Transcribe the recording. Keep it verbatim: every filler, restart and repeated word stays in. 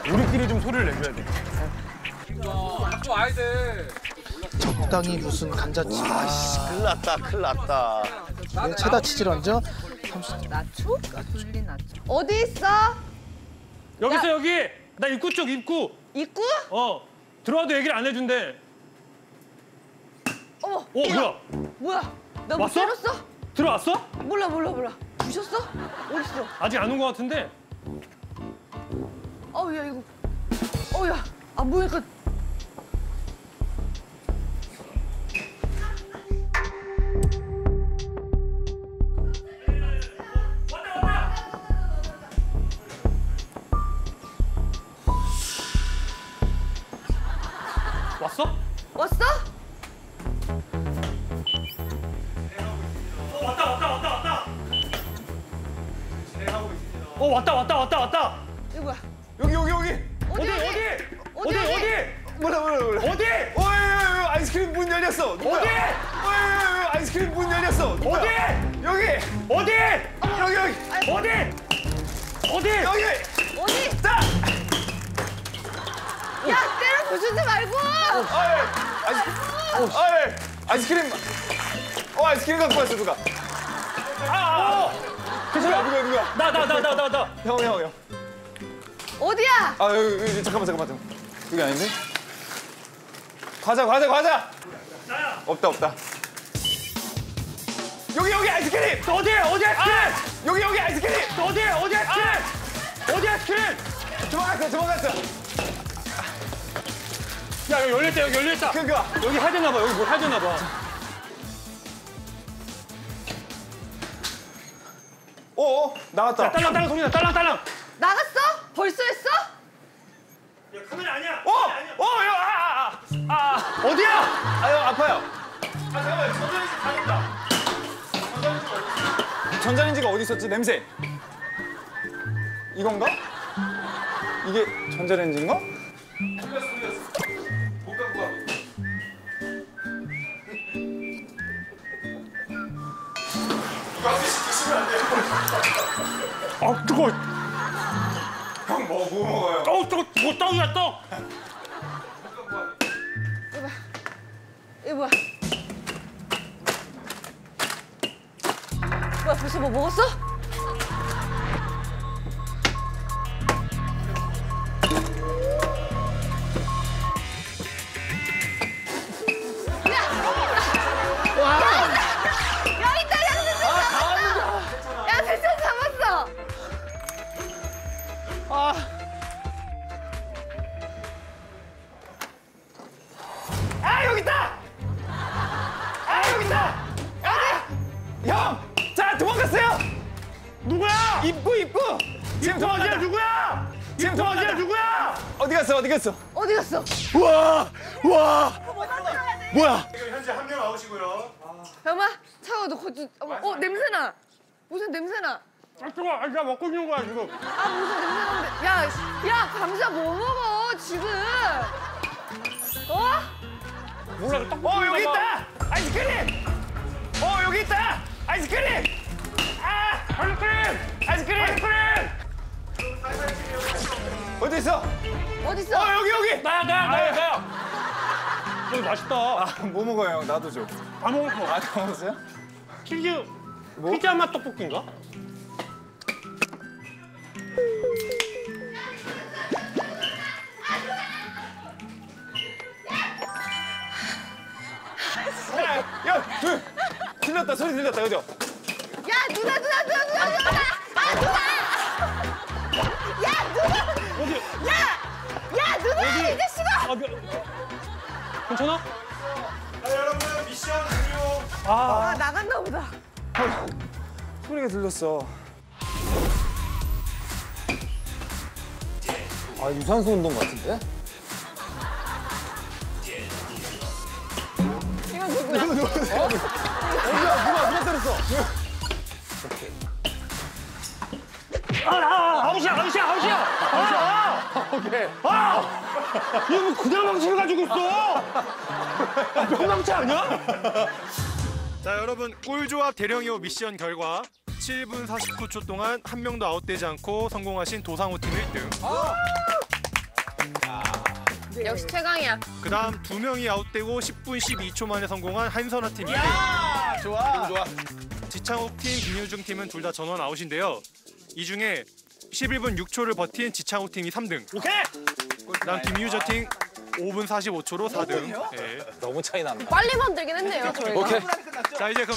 우리끼리 좀 소리를 내줘야 돼. 또 와야 돼. 적당히 무슨 감자칩. 아씨, 큰일 났다, 큰일 났다. 네, 체다 치즈를 얹어. 나초? 나초. 나초. 어디 있어? 여기 있어 야. 여기. 나 입구 쪽 입구. 입구? 어. 들어와도 얘기를 안 해준대. 어머. 어 뭐야? 뭐야? 나 뭐 왔어? 때렸어? 들어왔어? 몰라 몰라 몰라. 부셨어? 어딨어? 아직 안 온 것 같은데. 어우 야 이거. 어우 야. 안 보니까. 왔어? 왔어? 어 왔다 왔다 왔다 왔다. 어 왔다 왔다 왔다 왔다. 이거 뭐야? 여기, 여기, 여기. 어디 어디 어디 어디? 어디 뭐라, 뭐라, 뭐라. 어디 어이, 아이스크림 문 열렸어. 누구야? 어디 어이, 아이스크림 문 열렸어. 누구야? 어디 여기, 어디 여기, 여기, 어디 어디 여기. 어디? 자, 야 때려 부수지 말고. 어이, 아이스, 어이, 아이스크림. 어, 아이스크림 갖고 왔어 누가? 아, 누가, 누가, 누가? 나 나 나 나 나 나. 형, 형, 형. 어디야? 아, 여기, 여기 잠깐만, 잠깐만, 잠깐만. 여기 아닌데? 과자, 과자, 과자. 나야. 없다, 없다. 여기, 여기 아이스크림. 어디 어디 아이스크림 여기, 여기 아이스크림. 어디 어디 아이스크림 어디 아이스크림 도망갔어, 도망갔어. 야 여기 열렸다 여기 열렸다 그거. 여기 해야 되나 봐 여기 뭐 해야 되나 봐. 어, 어, 나왔다. 야 딸랑딸랑 소리 나 딸랑딸랑. 나갔어? 벌써 했어? 야 카메라 아니야. 어, 어, 형, 아, 아, 아, 아, 어디야? 아, 형 아파요. 아 잠깐만 전자레인지 가겠다. 전자레인지가 어디 있었지? 냄새. 이건가? 이게 전자레인지인가? 못 갔어 못 갔어. 못 갖고 가. 아 뜨거. 형, 뭐, 뭐 먹어요? 어 뜨거. 뭐 떡이야 떡. 이거 뭐야? 뭐야 벌써 뭐 먹었어? 야 있다 야 대충 잡았어. 야 대충 잡았어. 아, 여기 있다! 아, 여기 있다! 아! 형! 자, 도망갔어요! 누구야? 입구, 입구! 지금 저 어디야 도망갔다! 누구야? 지금 저 어디야 도망갔다! 누구야? 어디 갔어, 어디 갔어? 어디 갔어? 우와! 우와! 뭐야? 현재 한 명 아웃이고요. 잠깐만 차가 너 거기 어, 어 냄새나. 무슨 냄새나? 아 뜨거. 아 나 먹고 있는 거야 지금. 아 무슨 냄새 나는데? 야, 야 감자 뭐 먹어 지금? 어? 몰라 떡. 어, 여기 있다! 아이스크림! 어, 여기 있다! 아이스크림! 아! 아이스크림. 아이스크림! 아이스크림. 어디 있어? 어디 있어? 어, 여기, 여기! 나야 나야 나야 나야. 여기 맛있다. 아, 뭐 먹어요, 형? 나도 줘. 다 먹었어. 아, 다 먹었어요? 치즈 뭐? 피자 맛 떡볶이인가? 야, 야, 둘! 들렸다, 소리 들렸다, 그죠? 야 누나 누나 누나 누나 누나! 아 누나! 야 누나! 어디? 야! 야 누나 이 자식아! 아, 미... 괜찮아? 자, 여러분 미션 종료. 아, 아 나갔나 보다. 소리가 들렸어. 아 유산소 운동 같은데? 이거 누구야? 누가, 누가 때렸어? 아, 아, 아웃이야, 아웃이야, 아웃이야. 아, 오케이. 아, 이거 뭐 그냥 망치를 가지고 있어? 명망치 아니야? 자, 여러분 꿀조합 대령이호 미션 결과 칠 분 사십구 초 동안 한 명도 아웃되지 않고 성공하신 도상우 팀 일 등. 역시 최강이야. 그다음 두 명이 아웃되고 십 분 십이 초 만에 성공한 한선아 팀 이 등. 좋아. 좋아. 지창욱 팀, 김유중 팀은 둘 다 전원 아웃인데요. 이 중에 십일 분 육 초를 버틴 지창욱 팀이 삼 등. 오케이. 그다음 김유저 팀 오 분 사십오 초로 사 등. 예. 너무 차이 난다. 빨리 만들긴 했네요, 저희가. 오케이. 자 이제 그럼